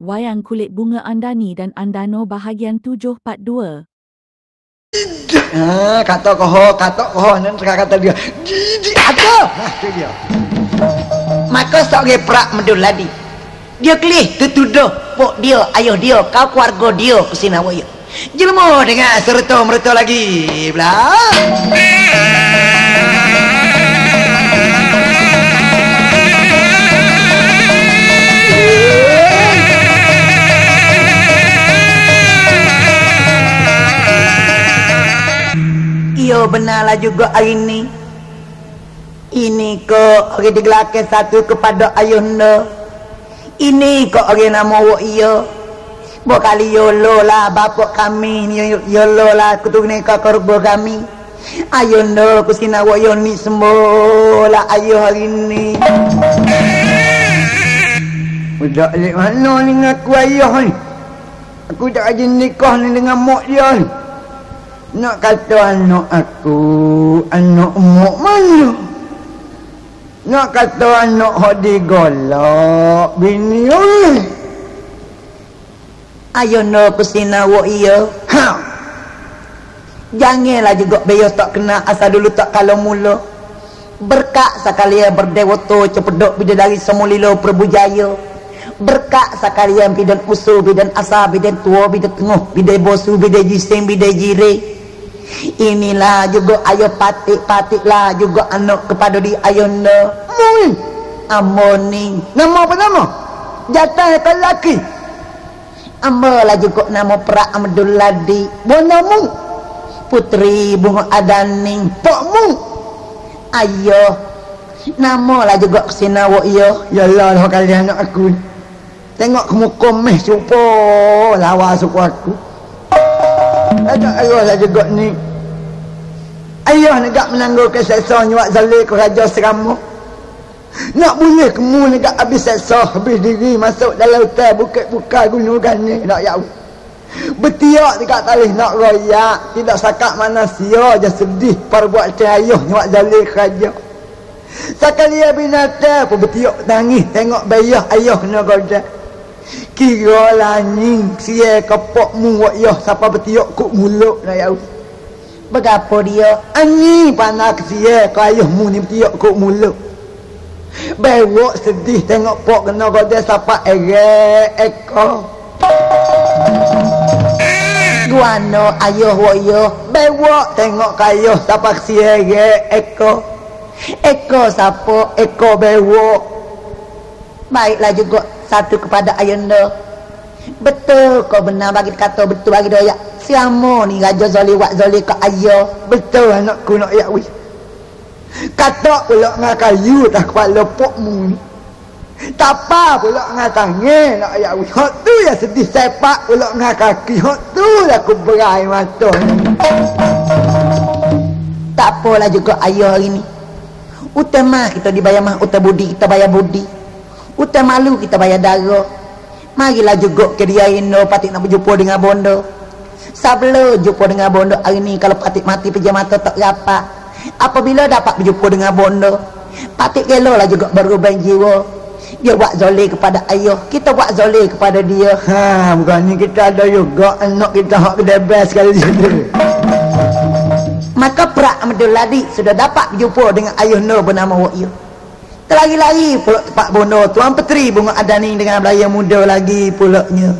Wayang Kulit Bunga Andani dan Andano bahagian 7 part 2. Kata koho nan kata dia. Jijik ada. Itu dia. Maka sok geprak meduladi. Dia kelih tutuduh pok dia, ayah dia, kau keluarga dia Kusinawayu. Jelma dengan serta merta lagi. Belah. Iyo benarlah juga hari ini. Ini kok orang digelakkan satu kepada ayunda. Ini kok orang nama wak iyo. Bokali yolo lah bapak kami, yolo lah keturunan korbo kami. Ayunda Kusinawayu ni semua lah ayo hari ini. Udah alik mana ni ngaku ayah ni. Aku tak aja nikah ni dengan mak dia ni. Nak kata anak aku, anak mak mana? Nak kata anak hadi golak, bini oleh. Ayunda Kusinawayu. Janganlah juga beyo tak kena asal dulu tak kalau mula. Berkak sekalian berdewato cepedok bidadari semulilo perbujaya. Berkak sekalian bidan usul, bidan asa, bidan tua, bidan tengah, bidan bosu, bidan jising, bidan jire. Inilah juga ayo patik lah juga anak kepada di ayunda. Amoni. Nama apa nama? Jatah lelaki. Ambalah juga nama Pra Abdul Ladi. Bonamu. Putri Bunga Adaning. Pokmu. Ayo. Namalah juga Kusinawayu. Yalah kalian anak aku. Tengok ke muka meh supo lawa suku aku. Ada ayah lah juga ni. Ayah negak menangguh kesesah nyuak zalik ke Raja Serama. Nak bunyi kemu negak habis sesah, habis diri masuk dalam hutan bukit buka gunung gani. Nak ya. Betiak dekat talih nak royak. Tidak sakak manusia je sedih perbuatan ayah nyuak zalik ke Raja. Sekalian binatang pun betiak tangis tengok bayah ayah kena godak. Kira lanying siya kepokmu wak yah siapa betiak kuk muluk nak yau. Berapa dia? Anyi panak siya ke ayahmu ni betiak kuk muluk. Bewak sedih tengok pok kena godak siapa ekor. Guano ayah wak yah. Bewak tengok ke ayah siapa siya ekor. Ekor siapa? Ekor bewak. Baiklah juga satu kepada ayunda. Betul kau benar bagi kata betul bagi doyak. Siamo ni raja zali wak zali ke ayah. Betul anakku nak yak wis. Kata pula ngah kayu tak kepala pokmu ni. Tapa pula ngah tangan nak yak wis. Hak tu ya sedih sepak pula ngah kaki. Hak tu lah aku berai mata. Tak apalah juga ayah hari ni. Utama kita dibayar mah uta budi kita bayar budi. Utai malu kita bayar darah. Marilah juga ke dia Indo patik nak berjumpa dengan bondo. Sabla jumpa dengan bondo hari ni kalau patik mati pejam mata tak rapat. Apabila dapat berjumpa dengan bondo, patik gelo lah juga berubah jiwa. Dia buat zolir kepada ayah, kita buat zolir kepada dia. Bukannya kita ada juga anak kita hak kedai best sekali situ. Maka Pra Abdul Ladi sudah dapat berjumpa dengan ayahnya bernama Wa'yu. Lagi-lagi pula Pak Bono Tuan Petri Bunga Adaning dengan belayar muda lagi pulaknya.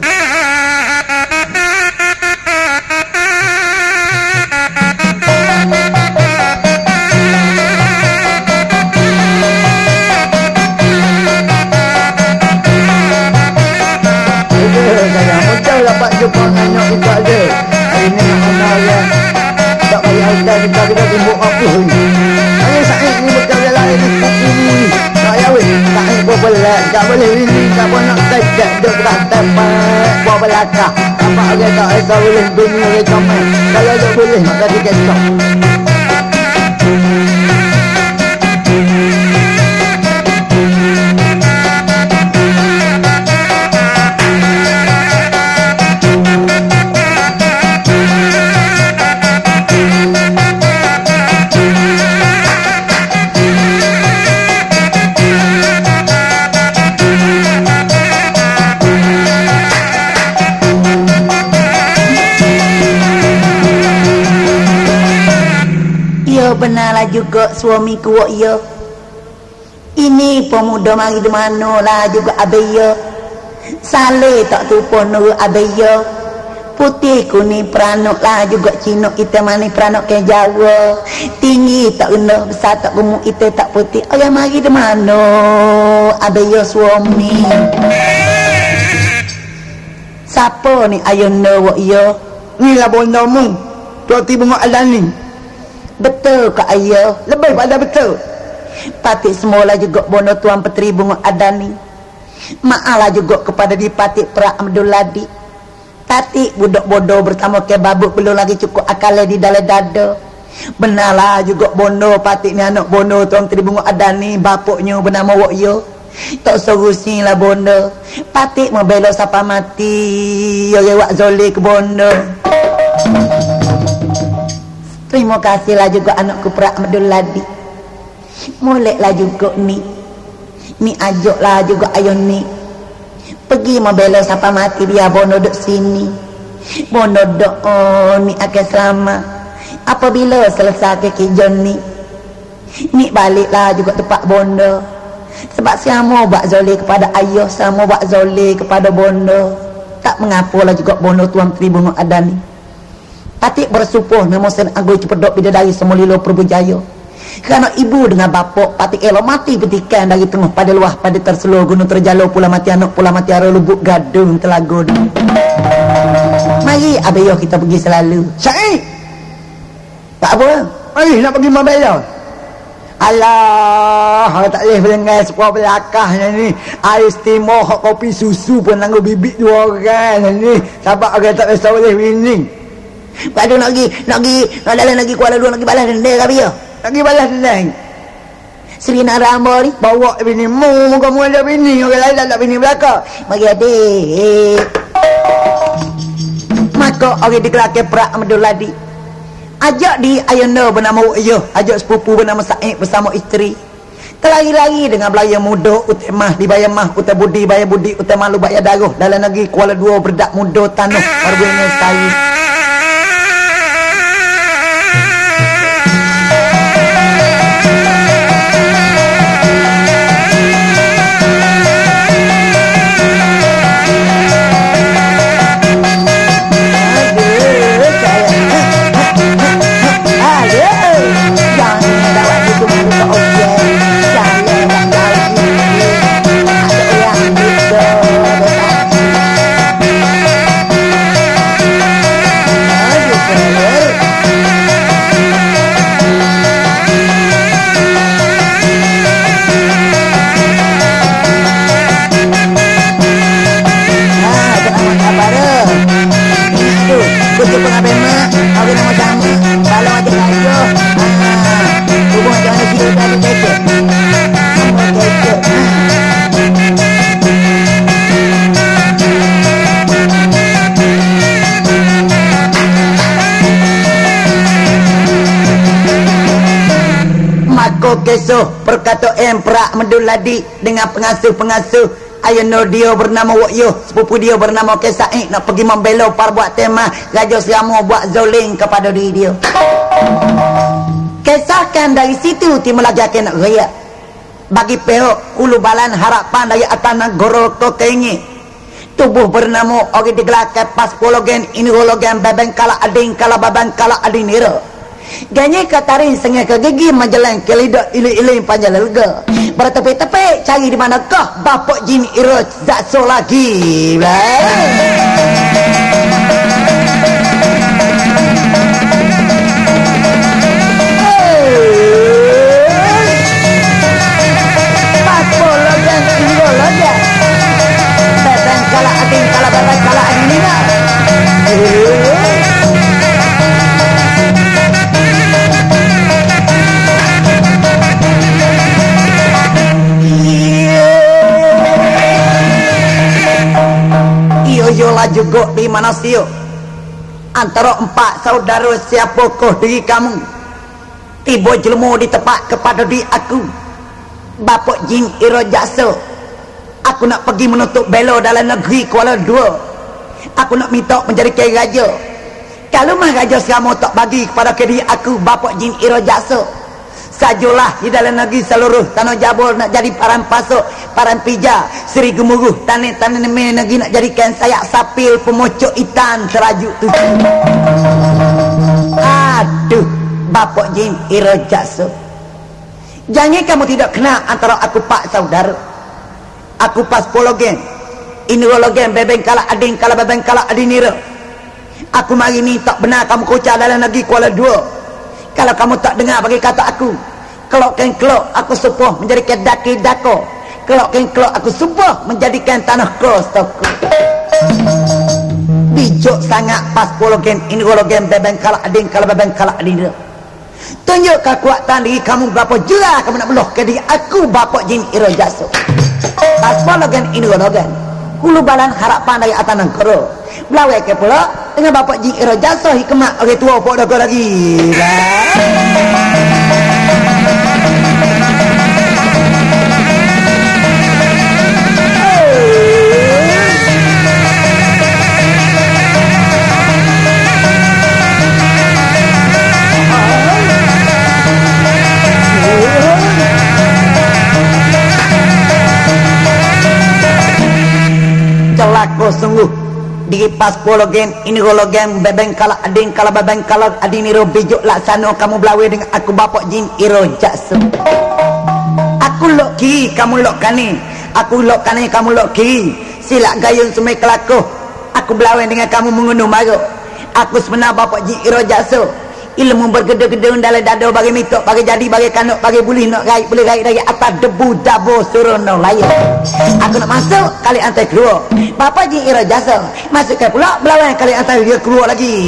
Saya mudah dapat jumpa anak kita ada. Hari ni anak dia tak payah kita timbuk apa ni. Saya Said ni berkata lain ni. Tak boleh, tak boleh ini, tak boleh nak tajak duk tak tempat buah belakang. Apa aja tak boleh dunia ni komen. Kalau tak boleh maka dikesok. juga suamiku wak ya. Ini pemuda mari di mana lah juga abaya. Saleh tak tupo nur abaya. Putih kuning peranuk lah juga Cina kita mani peranuk ke Jawa. Tinggi tak rendah besar tak gemuk kita tak putih. Ayah mari di mana abaya suami. Siapa ni ayana wak ya? Ni lah bondamu Tuati Bunga Adani. Betul ke ayah? Lebih pada betul. Patik semula juga bono Tuan Petri Bunga Adani. Ma'alah juga kepada di Patik Pra Abdul Ladi. Tatik budak bodoh bertama ke babuk belum lagi cukup akalnya di dalam dada. Benarlah juga bono Patik ni anak bono Tuan Petri Bunga Adani. Bapuknya bernama Wak Yo. Tak serusi lah bono. Patik membela siapa mati. Ya Wak Zoli ke bono. Terima kasihlah juga anakku Pra Abdul Ladi. Mulailah juga ni ajaklah juga ayah ni pergi membela siapa mati dia bono duduk sini. Bono doa ni akan selamat. Apabila selesai kekijon ni baliklah juga tempat bono. Sebab sama buat zoli kepada ayah, sama buat zoli kepada bono. Tak mengapalah juga bono Tuan Petri Bunga Adani. Patik bersupuh nama Sen Agung Cepedok Bidadari Semulilo Perbujaya. Kerana ibu dengan bapak Patik elok mati petikan dari tengah pada luah pada terseluruh gunung terjalo pula mati anak pula mati arah lubuk gadung telagun. Mari abayoh kita pergi selalu. Syahid, Tak apa. mari nak pergi Mabela. Alah, tak boleh berdengar sebuah belakangnya ni. Air steamer, hot kopi susu pun nanggu bibit 2 orang ni. Sebab orang tak biasa boleh winning. Padu nak dalam lagi Kuala Lumpur lagi balas denda ke biar. Lagi balas dendang. Seri nak rambut ni. Bawa bini mu, muka-muka ada bini. Orang lain tak ada bini belakang. Mari adik. Maka orang dikelakir Pra Abdul Ladi. Ajak di ayana bernama Wak Yo. Ajak sepupu bernama Said bersama isteri. Terlari-lari dengan belaya muda. Utemah dibayar mah. Utai budi bayar budi. Utai malu bayar daruh. Dalam negeri Kuala Dua berdak muda tanah. Perbuatan sekali. Kesuh perkata Pra Abdul Ladi dengan pengasuh-pengasuh ayana dia bernama Wak Yo, sepupu dia bernama Said nak pergi membela perbuat tema Raja Selama buat zoling kepada diri dia. Kisahkan dari situ timbul lagi nak raya bagi pihak Ulu Balan Harapan dari atas negara Kokengi. Tubuh bernama orang digelarkan paspologen inurologen babang kala ading kala babang kala ading nira. Ganya katarin sengah ke gigi majalan ke lidah iling-iling panjang lega. Bertepi-tepi cari di manakah bapak jin ira zakso lagi. Paspologen inurologen babang kala ading kala babang kala ading nira. Yolah juga di mana sio antara 4 saudara siapakah diri kamu tiba jelmu di tempat kepada diri aku bapak jin ira jaksa. Aku nak pergi menuntut bela dalam negeri Kuala Dua. Aku nak minta menjadi kaya raja. Kalau mah raja selama tak bagi kepada diri aku bapak jin ira jaksa, sajulah di dalam negeri seluruh tanah Jabul nak jadi paran pasok, paran pija, Seri Gemuruh, tanah-tanah negeri nak jadikan sayak sapil pemocok itan terajuk tu. Aduh, Bapak Jin Iro Jakso. Jangan kamu tidak kenal antara aku pak saudara. Aku pas pologen, inologen, bebeng kala ading kala bebeng kala adinira. Aku mari ni tak benar kamu kocak dalam negeri Kuala Dua. Kalau kamu tak dengar bagi kata aku, kelok ken kelok aku supuh menjadikan daki dako. Kelok ken kelok aku supuh menjadikan tanah kos toko. Bijak sangat pas pologen, inologen, bebeng kala ading kala bebeng kala adinira. Tunjuk kekuatan diri kamu berapa jurah kamu nak beloh ke diri aku Bapak Jin Iro Jakso. Pas pologen inologen, hulu balan harapan dari atas negara. Belawai ke pula dengan Bapak Jin Iro Jakso hikmat orang tua pok dogo lagi. Celaka sungguh di pas pologen inologen bebeng kala ading kala bebeng kala adiniro bijak laksana kamu belawai dengan aku Bapak Jin Iro Jakso. Aku lok ki kamu lok kani, aku lok kani kamu lok ki. Silak gayung semai kelakuh aku belawai dengan kamu mengunduh maruk. Aku sebenar Bapak Jin Iro Jakso. Ilmu bergede-gede dalam dada bagi mitok bagi jadi bagi kanok bagi boleh nak raih boleh raih dari atas debu dabo suruh no layak. Aku nak masuk kali antai keluar Bapak Jin Iro Jakso masuk ke pula belawai kali antai dia keluar lagi.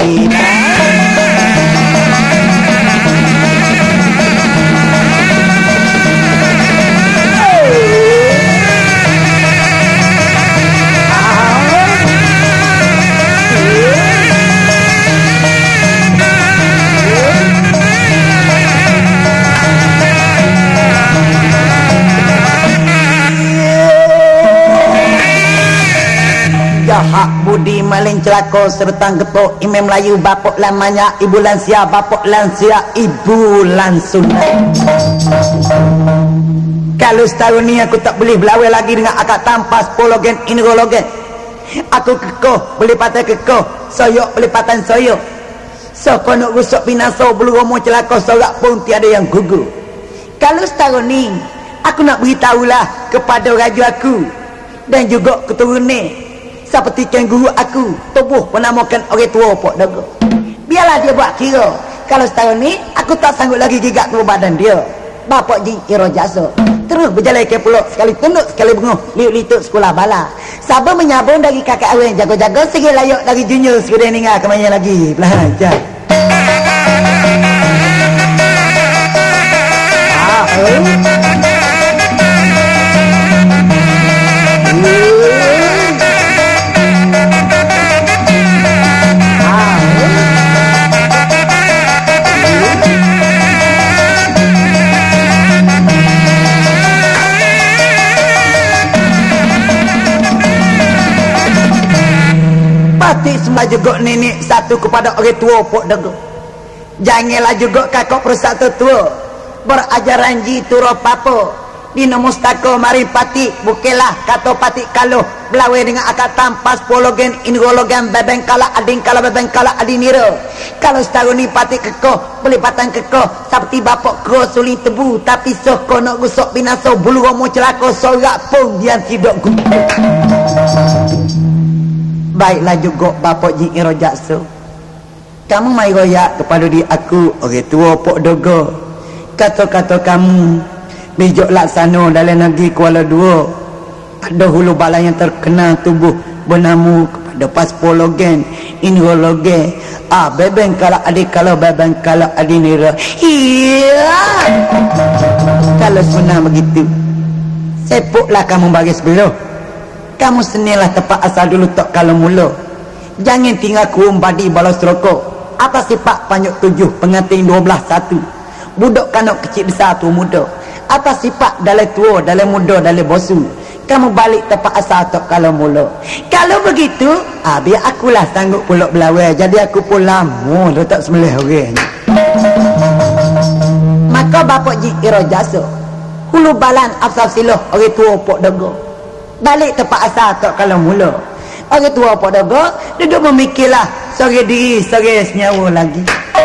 Hak budi maling celaka serta getok imam Melayu Bapak lamanya ibu lansia Bapak lansia ibu lansunai. Kalau setahun ni aku tak boleh berlawai lagi dengan akak tampas pologen inologen. Aku kekoh boleh patah kekoh, soyok boleh patah soyok. So konok rusuk binasa bulu romo celaka sorak pun tiada yang gugur. Kalau setahun ni aku nak beritahulah kepada raja aku dan juga keturunan seperti kan guru aku tubuh menamakan orang tua pok dago. Biarlah dia buat kira. Kalau setahun ni aku tak sanggup lagi gigak keluar badan dia. Bapak Jin Iro Jakso terus berjalan ke pulau sekali tunduk sekali benguh liuk-liuk sekolah bala. Sabar menyabung dari kakak awin jago-jago segi layak dari junior sekali ninggal kemana lagi belajar. Pati semua juga nenek satu kepada orang tua pok dago. Janganlah juga kakak persatu tua berajaran ji turo papo dina mustako mari pati bukelah kato pati kalau belawai dengan akak tampas pologen inologen bebeng kala ading kala bebeng kala adiniro. Kalau setahun ni pati kekoh boleh patang kekoh seperti bapak kro suling tebu tapi soh kono gusok binaso bulu romo celaka sorak pun dia tidak gugur. Baiklah juga Bapak Jin Iro Jakso, kamu mai royak kepada diri aku orang tua pok dogo. Kata-kata kamu bijak laksana dalam negeri Kuala Dua. Ada hulu bala yang terkenal tubuh bernama kepada pas pologen inologen bebeng kala adik kalau bebeng kala adinira. Iya. Kalau sebenar begitu sepuklah kamu bagi sebelah. Kamu senilah tepat asal dulu tak kalau mula. Jangan tinggal kuum badi balas rokok. Atas sifat panjang 7 pengantin 12 1. Budak kanak kecil besar tu muda. Atas sifat dalam tua dalam muda dalam bosu. Kamu balik tepat asal tak kalau mula. Kalau begitu biar akulah sanggup pulak belawai. Jadi aku pun lama dah tak sembelih orang. Maka Kau bapak ji iro jaso. Hulu balan afsal siloh orang tua pok dogo. Balik tempat asal tok kalau mula. Orang tua pok dogo duduk memikirlah sore diri sore senyawa lagi.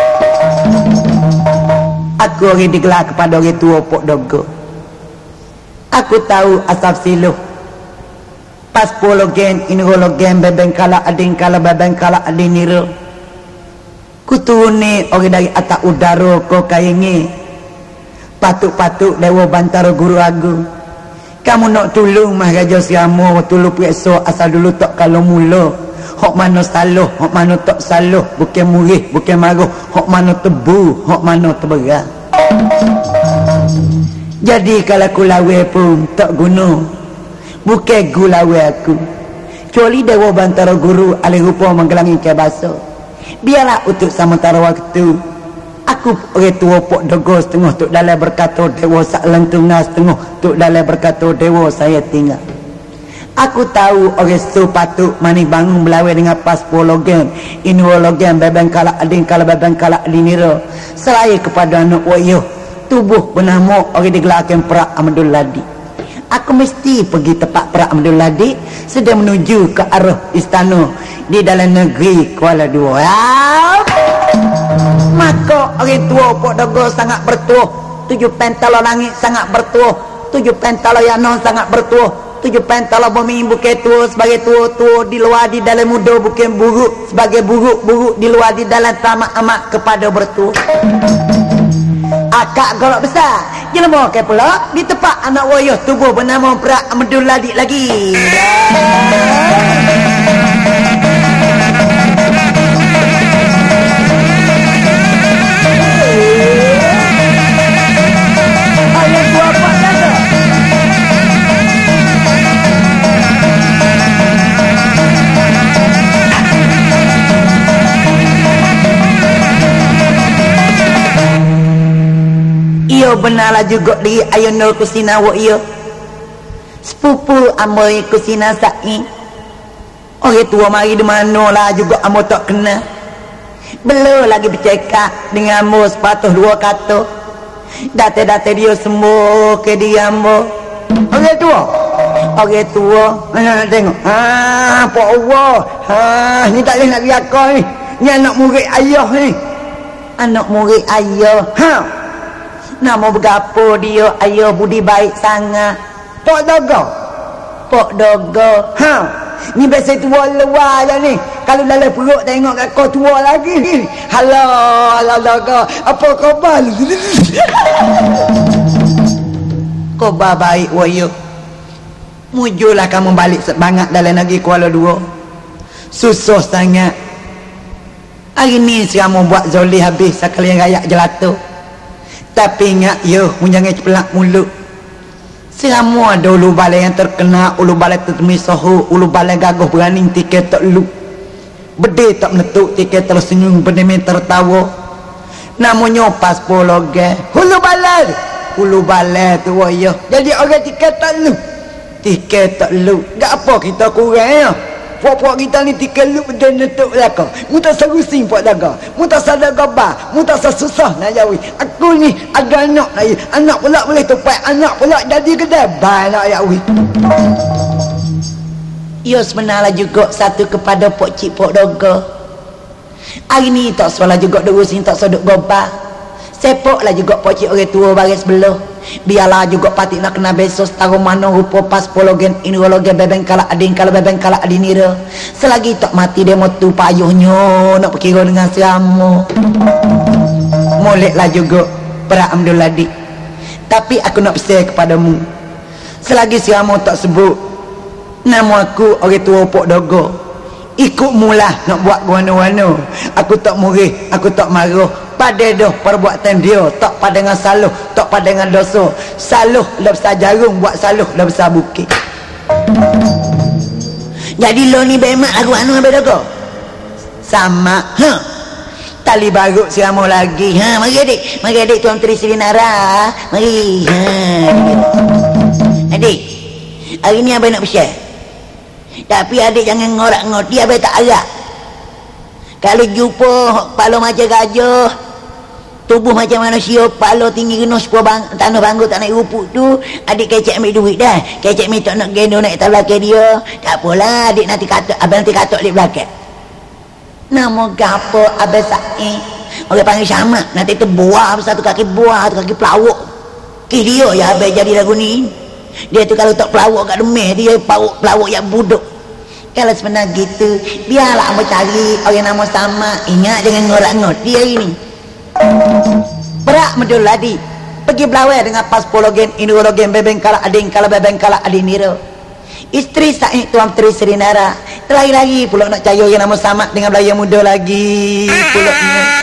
Aku orang digelar kepada orang tua pok dogo. Aku tahu asal siloh. Pas pologen, inrologen, bebeng kala ading kala bebeng kala ading niro. Kutune orang dari atas udara ko kayengi. Patuk-patuk dewa bantara guru agung. Kamu nak tolong Maharaja Siamo, tolong periksa asal dulu tak kalau mula. Hok mana salah, hok mana tak salah, bukan murih, bukan marah, hok mana tebu, hok mana terberat. Jadi kalau aku lawe pun tak guna. Bukan gulawe aku. Kecuali dewa bantara guru alih rupa menggelangi kebasa. Biarlah untuk sementara waktu. Aku orang tua pok dogo setengah tuk dalam berkata dewa sak lentungna setengah tuk dalam berkata dewa saya tinggal. Aku tahu orang sepatut manis bangun belawai dengan pas pologen, inuologen, bebeng kala ading kala bebeng kala adinira. Seraya kepada anak wayuh, tubuh bernama orang digelarkan Perak Ahmadul Ladi. Aku mesti pergi tempat Perak Ahmadul Ladi sedang menuju ke arah istana di dalam negeri Kuala Dua. Maka orang tua pok dogo sangat bertuah. 7 pentala langit sangat bertuah. 7 pentala yanon sangat bertuah. 7 pentala bumi bukan tua sebagai tua-tua di luar di dalam muda bukan buruk sebagai buruk-buruk di luar di dalam tamak amat kepada bertuah. Akak golok besar jelma ke pula di tempat anak wayuh tubuh bernama Perak Ahmadul Ladi lagi. Ayat 24 dah. Iyo benarlah juga di ayunul kusina wa iyo sepupu amoy kusina sa'i. Orang tua mari di mana lah juga amo tak kena. Belum lagi bercakap dengan amo sepatah 2 kata. Data-data dia semua ke dia amo. Orang tua. Orang tua. Mana nak tengok. Pak Allah. Ni tak boleh nak biarkan ni. Ni anak murid ayah ni. Anak murid ayah. Nama bergapo dia ayah budi baik sangat. Pok dogo. Pok dogo. Ni biasa tua luar je ni. Kalau dalam perut tengok kat kau tua lagi. Halah dogo. Apa khabar lu? Khabar baik wayo. Mujulah kamu balik semangat dalam negeri Kuala Dua. Susah sangat. Hari ni kamu buat zoli habis sekalian rakyat jelata. Tapi ingat yo, jangan cepelak mulut. Semua ada ulu balai yang terkena, ulu balai tertemi sohu, ulu balai gagah berani tiket tak lu. Bede tak menetuk tiket tersenyum, bede tertawa. Namanya pas pologe. Ulu balai tu yo. Jadi orang tiket tak lu. Tiket tak lu. Gak apa kita kurang ya. Puak-puak kita ni tiket lu benda netuk belakang. Mu tak serusing puak daga. Mu tak sadar gabar. Mu tak susah nak jawi. Aku ni ada anak lagi. Anak pula boleh tupai. Anak pula jadi kedai. Banyak jawi. Ia sebenarnya juga satu kepada pok cik pok doga. Hari ni tak salah juga durusin tak sodok gabar. Sepoklah juga pok cik orang tua baris sebelah. Biarlah juga patik nak kena besok taruh mana rupa pas pologen inrologen bebeng kala ading kala bebeng kala adinira. Selagi tak mati demo tu payuhnya nak perkira dengan siamu. Moleklah juga Perak Ahmadul Ladi. Tapi aku nak pesan kepadamu. Selagi siamu tak sebut nama aku orang tua pok dogo. Ikut mula nak buat guana-guana. Aku tak murih, aku tak marah. Pada dah perbuatan dia tak pada dengan salah, tak pada dengan dosa. Salah dah besar jarum, buat salah dah besar bukit. Jadi lo ni bemak aku anu ambil dogo. Sama. Tali baru siamu lagi. Mari adik Tuan Tri Sri Nara. Mari. Adik. Hari ni abang nak bersyar. Tapi adik jangan ngorak-ngorak. Dia abang tak harap. Kalau jumpa kepala macam gajah, tubuh macam manusia, kepala tinggi kena sebuah tanah bangga tak naik rupuk tu. Adik kecek ambil duit dah, kecek minta nak gendong naik atas belakang dia. Tak apalah, adik nanti katok, abang nanti katok di belakang. Nama gapo abang Said, orang panggil Syamak. Nanti tu buah satu kaki buah, satu kaki pelawak. Dia ya abang jadi lagu ni. Dia tu kalau tak pelawak kat demeh, dia pelawak yang buduk. Kalau sebenarnya gitu, biarlah ambo cari orang nama sama. Ingat jangan ngorak-ngot dia ini. Berak medul ladi. Pergi belawai dengan paspologen, indologen, bebeng kala ading kala bebeng kala adiniro. Isteri Said Tuan Tri Sri Nara. Lagi-lagi pula nak cari orang nama sama dengan belayar muda lagi. Pulaknya.